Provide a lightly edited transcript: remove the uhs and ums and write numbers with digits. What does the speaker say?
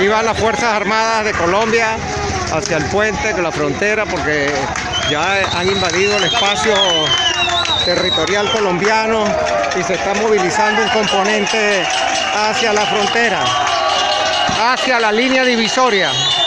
Allí van las Fuerzas Armadas de Colombia hacia el puente, la frontera, porque ya han invadido el espacio territorial colombiano y se está movilizando un componente hacia la frontera, hacia la línea divisoria.